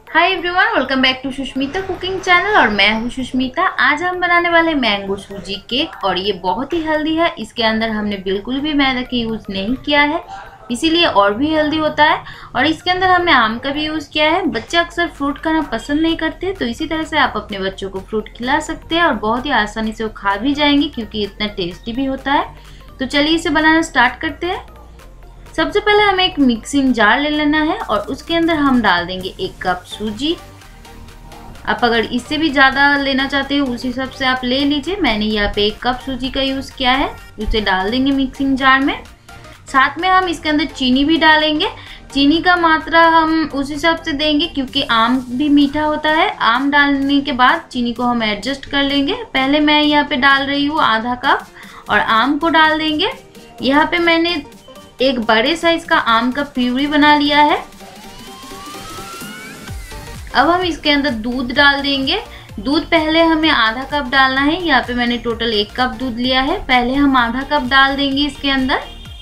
Hi everyone, welcome back to Sushmita cooking channel और मैं हूँ सुष्मिता। आज हम बनाने वाले मैंगो सूजी केक और ये बहुत ही हेल्दी है। इसके अंदर हमने बिल्कुल भी मैदा का यूज़ नहीं किया है, इसीलिए और भी हेल्दी होता है। और इसके अंदर हमने आम का भी यूज़ किया है। बच्चे अक्सर फ्रूट खाना पसंद नहीं करते, तो इसी तरह से आप अपने बच्चों को फ्रूट खिला सकते हैं और बहुत ही आसानी से वो खा भी जाएंगे क्योंकि इतना टेस्टी भी होता है। तो चलिए इसे बनाना स्टार्ट करते हैं। सबसे पहले हमें एक मिक्सिंग जार ले लेना है और उसके अंदर हम डाल देंगे 1 कप सूजी। आप अगर इससे भी ज़्यादा लेना चाहते हो उस हिसाब से आप ले लीजिए। मैंने यहाँ पे 1 कप सूजी का यूज़ किया है, उसे डाल देंगे मिक्सिंग जार में। साथ में हम इसके अंदर चीनी भी डालेंगे। चीनी का मात्रा हम उस हिसाब से देंगे क्योंकि आम भी मीठा होता है। आम डालने के बाद चीनी को हम एडजस्ट कर लेंगे। पहले मैं यहाँ पे डाल रही हूँ आधा कप और आम को डाल देंगे। यहाँ पे मैंने एक बड़े साइज का आम का प्यूरी बना लिया है। अब हम इसके अंदर दूध डाल देंगे। दूध पहले हमें आधा कप डालना है। यहाँ पे मैंने टोटल 1 कप दूध लिया है। पहले हम आधा कप डाल देंगे इसके अंदर।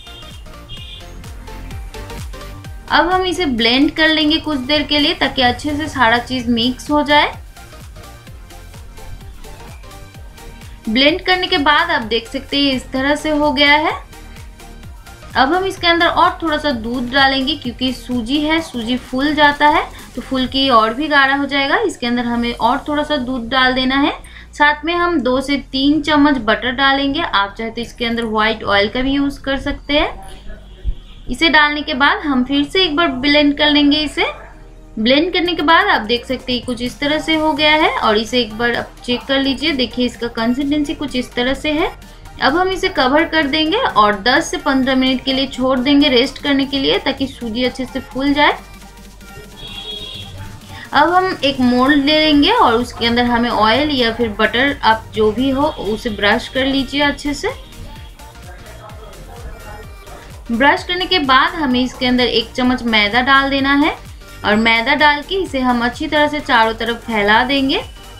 अब हम इसे ब्लेंड कर लेंगे कुछ देर के लिए ताकि अच्छे से सारा चीज मिक्स हो जाए। ब्लेंड करने के बाद आप देख सकते हैं इस तरह से हो गया है। अब हम इसके अंदर और थोड़ा सा दूध डालेंगे क्योंकि सूजी है, सूजी फूल जाता है तो फूल के और भी गाढ़ा हो जाएगा। इसके अंदर हमें और थोड़ा सा दूध डाल देना है। साथ में हम 2 से 3 चम्मच बटर डालेंगे। आप चाहे तो इसके अंदर व्हाइट ऑयल का भी यूज़ कर सकते हैं। इसे डालने के बाद हम फिर से एक बार ब्लेंड कर लेंगे। इसे ब्लेंड करने के बाद आप देख सकते हैं कुछ इस तरह से हो गया है और इसे एक बार आप चेक कर लीजिए। देखिए इसका कंसिस्टेंसी कुछ इस तरह से है। अब हम इसे कवर कर देंगे और 10 से 15 मिनट के लिए छोड़ देंगे रेस्ट करने के लिए ताकि सूजी अच्छे से फूल जाए। अब हम एक मोल्ड ले लेंगे और उसके अंदर हमें ऑयल या फिर बटर, आप जो भी हो उसे ब्रश कर लीजिए अच्छे से। ब्रश करने के बाद हमें इसके अंदर 1 चम्मच मैदा डाल देना है और मैदा डाल के इसे हम अच्छी तरह से चारों तरफ फैला देंगे।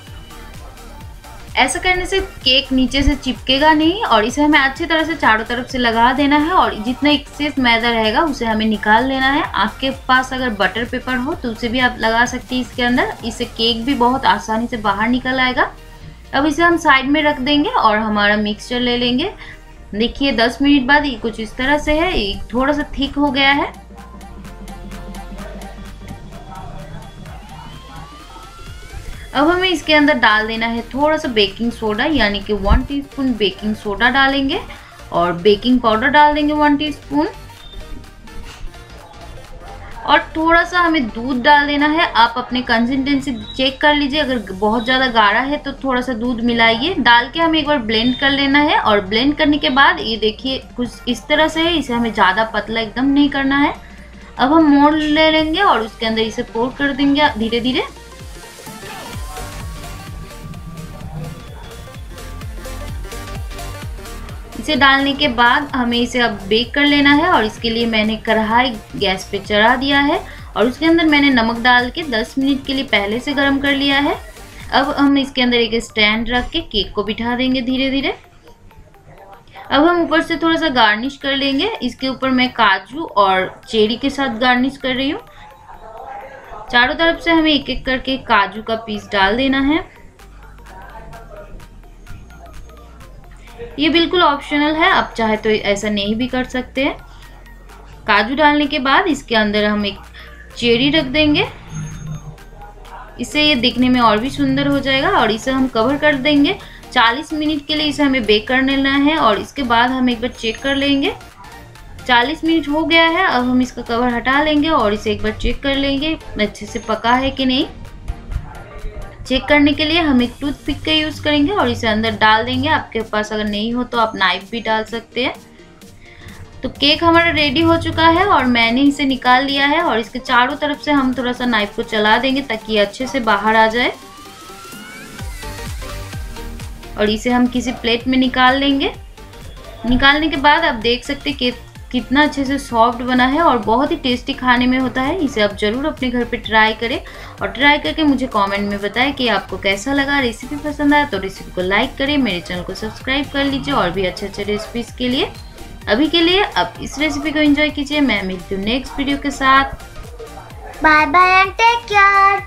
ऐसा करने से केक नीचे से चिपकेगा नहीं और इसे हमें अच्छी तरह से चारों तरफ से लगा देना है और जितना एक्सेस मैदा रहेगा उसे हमें निकाल लेना है। आपके पास अगर बटर पेपर हो तो उसे भी आप लगा सकती हैं इसके अंदर। इससे केक भी बहुत आसानी से बाहर निकल आएगा। अब इसे हम साइड में रख देंगे और हमारा मिक्सचर ले लेंगे। देखिए 10 मिनट बाद ये कुछ इस तरह से है, ये थोड़ा सा थिक हो गया है। अब हमें इसके अंदर डाल देना है थोड़ा सा बेकिंग सोडा, यानी कि 1 टीस्पून बेकिंग सोडा डालेंगे और बेकिंग पाउडर डाल देंगे 1 टीस्पून और थोड़ा सा हमें दूध डाल देना है। आप अपने कंसिस्टेंसी चेक कर लीजिए, अगर बहुत ज़्यादा गाढ़ा है तो थोड़ा सा दूध मिलाइए। डाल के हमें एक बार ब्लेंड कर लेना है और ब्लेंड करने के बाद ये देखिए कुछ इस तरह से है। इसे हमें ज़्यादा पतला एकदम नहीं करना है। अब हम मोल्ड ले लेंगे और उसके अंदर इसे पोर कर देंगे धीरे धीरे। इसे डालने के बाद हमें इसे अब बेक कर लेना है और इसके लिए मैंने कढ़ाई गैस पे चढ़ा दिया है और उसके अंदर मैंने नमक डाल के 10 मिनट के लिए पहले से गर्म कर लिया है। अब हम इसके अंदर एक स्टैंड रख के केक को बिठा देंगे धीरे धीरे। अब हम ऊपर से थोड़ा सा गार्निश कर लेंगे। इसके ऊपर मैं काजू और चेरी के साथ गार्निश कर रही हूँ। चारों तरफ से हमें एक एक करके काजू का पीस डाल देना है। ये बिल्कुल ऑप्शनल है, आप चाहे तो ऐसा नहीं भी कर सकते हैं। काजू डालने के बाद इसके अंदर हम एक चेरी रख देंगे। इससे ये दिखने में और भी सुंदर हो जाएगा और इसे हम कवर कर देंगे। 40 मिनट के लिए इसे हमें बेक कर लेना है और इसके बाद हम एक बार चेक कर लेंगे। 40 मिनट हो गया है। अब हम इसका कवर हटा लेंगे और इसे एक बार चेक कर लेंगे अच्छे से पका है कि नहीं। चेक करने के लिए हम एक टूथपिक का यूज़ करेंगे और इसे अंदर डाल देंगे। आपके पास अगर नहीं हो तो आप नाइफ भी डाल सकते हैं। तो केक हमारा रेडी हो चुका है और मैंने इसे निकाल लिया है और इसके चारों तरफ से हम थोड़ा सा नाइफ को चला देंगे ताकि ये अच्छे से बाहर आ जाए और इसे हम किसी प्लेट में निकाल लेंगे। निकालने के बाद आप देख सकते हैं कि कितना अच्छे से सॉफ्ट बना है और बहुत ही टेस्टी खाने में होता है। इसे आप ज़रूर अपने घर पे ट्राई करें और ट्राई करके मुझे कमेंट में बताएं कि आपको कैसा लगा। रेसिपी पसंद आया तो रेसिपी को लाइक करें, मेरे चैनल को सब्सक्राइब कर लीजिए और भी अच्छे अच्छे रेसिपीज़ के लिए। अभी के लिए आप इस रेसिपी को एंजॉय कीजिए। मैं मिलती हूँ नेक्स्ट वीडियो के साथ। Bye bye and take care.